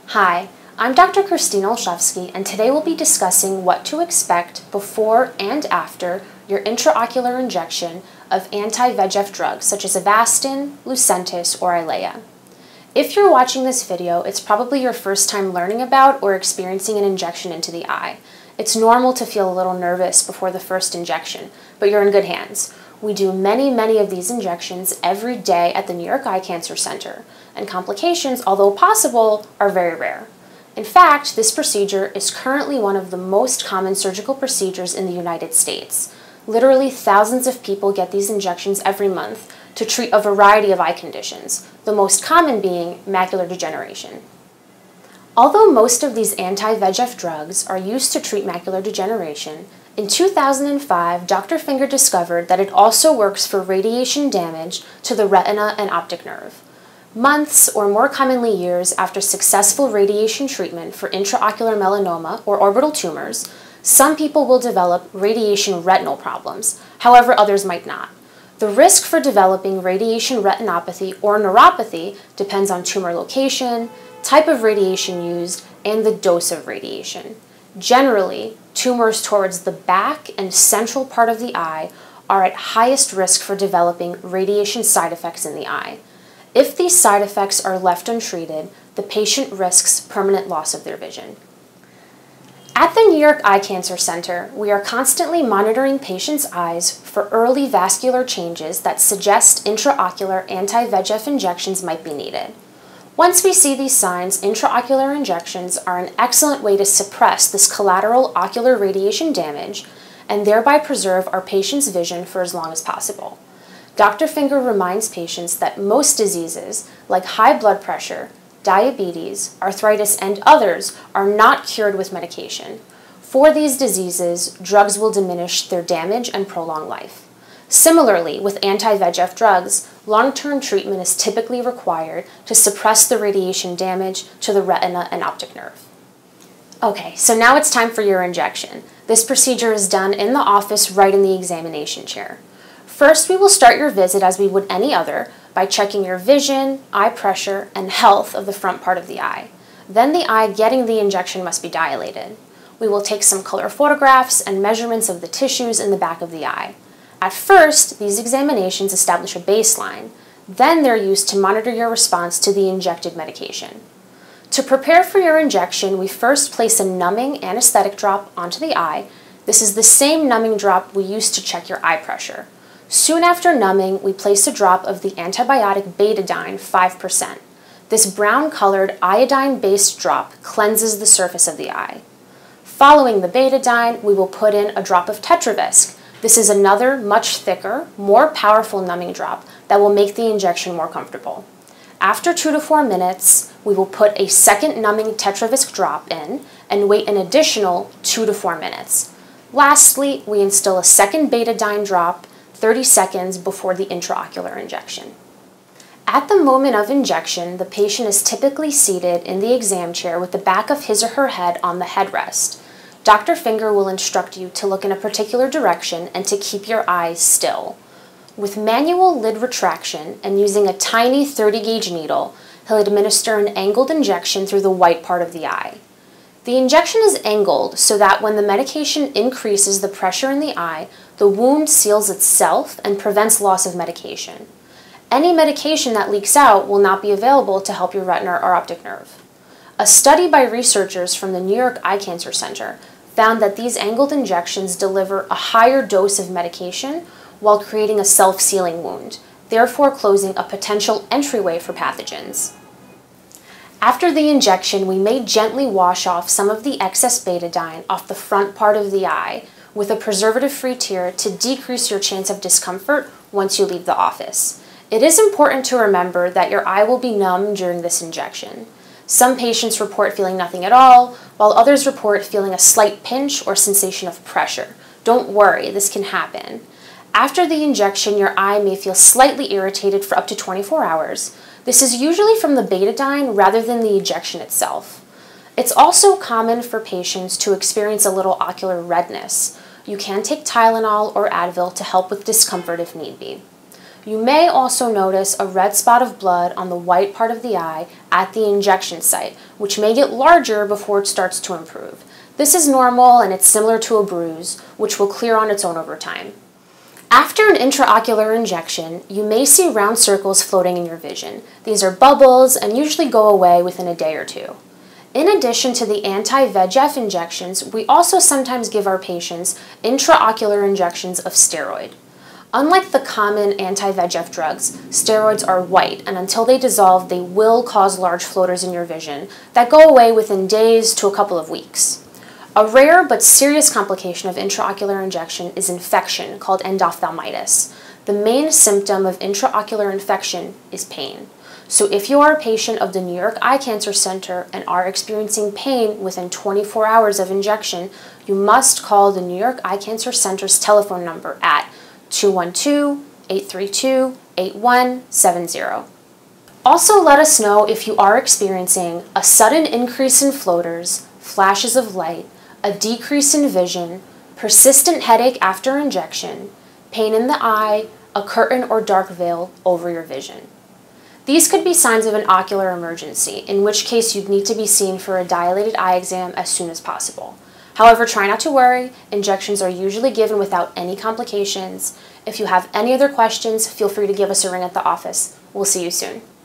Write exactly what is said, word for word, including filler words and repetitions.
Hi, I'm Doctor Christina Olszewski, and today we'll be discussing what to expect before and after your intraocular injection of anti-V E G F drugs such as Avastin, Lucentis, or Eylea. If you're watching this video, it's probably your first time learning about or experiencing an injection into the eye. It's normal to feel a little nervous before the first injection, but you're in good hands. We do many, many of these injections every day at the New York Eye Cancer Center, and complications, although possible, are very rare. In fact, this procedure is currently one of the most common surgical procedures in the United States. Literally thousands of people get these injections every month to treat a variety of eye conditions, the most common being macular degeneration. Although most of these anti-V E G F drugs are used to treat macular degeneration, in two thousand five, Doctor Finger discovered that it also works for radiation damage to the retina and optic nerve. Months, or more commonly years, after successful radiation treatment for intraocular melanoma or orbital tumors, some people will develop radiation retinal problems, however others might not. The risk for developing radiation retinopathy or neuropathy depends on tumor location, type of radiation used, and the dose of radiation. Generally, tumors towards the back and central part of the eye are at highest risk for developing radiation side effects in the eye. If these side effects are left untreated, the patient risks permanent loss of their vision. At the New York Eye Cancer Center, we are constantly monitoring patients' eyes for early vascular changes that suggest intraocular anti-V E G F injections might be needed. Once we see these signs, intraocular injections are an excellent way to suppress this collateral ocular radiation damage and thereby preserve our patient's vision for as long as possible. Doctor Finger reminds patients that most diseases, like high blood pressure, diabetes, arthritis, and others, are not cured with medication. For these diseases, drugs will diminish their damage and prolong life. Similarly, with anti-V E G F drugs, long-term treatment is typically required to suppress the radiation damage to the retina and optic nerve. Okay, so now it's time for your injection. This procedure is done in the office right in the examination chair. First, we will start your visit as we would any other by checking your vision, eye pressure, and health of the front part of the eye. Then the eye getting the injection must be dilated. We will take some color photographs and measurements of the tissues in the back of the eye. At first, these examinations establish a baseline. Then they're used to monitor your response to the injected medication. To prepare for your injection, we first place a numbing anesthetic drop onto the eye. This is the same numbing drop we use to check your eye pressure. Soon after numbing, we place a drop of the antibiotic betadine five percent. This brown-colored iodine-based drop cleanses the surface of the eye. Following the betadine, we will put in a drop of Tetravisc. This is another much thicker, more powerful numbing drop that will make the injection more comfortable. After two to four minutes, we will put a second numbing Tetravisc drop in and wait an additional two to four minutes. Lastly, we instill a second betadine drop thirty seconds before the intraocular injection. At the moment of injection, the patient is typically seated in the exam chair with the back of his or her head on the headrest. Doctor Finger will instruct you to look in a particular direction and to keep your eyes still. With manual lid retraction and using a tiny thirty gauge needle, he'll administer an angled injection through the white part of the eye. The injection is angled so that when the medication increases the pressure in the eye, the wound seals itself and prevents loss of medication. Any medication that leaks out will not be available to help your retina or optic nerve. A study by researchers from the New York Eye Cancer Center found that these angled injections deliver a higher dose of medication while creating a self-sealing wound, therefore closing a potential entryway for pathogens. After the injection, we may gently wash off some of the excess betadine off the front part of the eye with a preservative-free tear to decrease your chance of discomfort once you leave the office. It is important to remember that your eye will be numb during this injection. Some patients report feeling nothing at all, while others report feeling a slight pinch or sensation of pressure. Don't worry, this can happen. After the injection, your eye may feel slightly irritated for up to twenty-four hours. This is usually from the betadine rather than the injection itself. It's also common for patients to experience a little ocular redness. You can take Tylenol or Advil to help with discomfort if need be. You may also notice a red spot of blood on the white part of the eye at the injection site, which may get larger before it starts to improve. This is normal and it's similar to a bruise, which will clear on its own over time. After an intraocular injection, you may see round circles floating in your vision. These are bubbles and usually go away within a day or two. In addition to the anti-V E G F injections, we also sometimes give our patients intraocular injections of steroid. Unlike the common anti-V E G F drugs, steroids are white, and until they dissolve, they will cause large floaters in your vision that go away within days to a couple of weeks. A rare but serious complication of intraocular injection is infection, called endophthalmitis. The main symptom of intraocular infection is pain. So if you are a patient of the New York Eye Cancer Center and are experiencing pain within twenty-four hours of injection, you must call the New York Eye Cancer Center's telephone number at two one two, eight three two, eight one seven zero. Also, let us know if you are experiencing a sudden increase in floaters, flashes of light, a decrease in vision, persistent headache after injection, pain in the eye, a curtain or dark veil over your vision. These could be signs of an ocular emergency, in which case you'd need to be seen for a dilated eye exam as soon as possible. However, try not to worry. Injections are usually given without any complications. If you have any other questions, feel free to give us a ring at the office. We'll see you soon.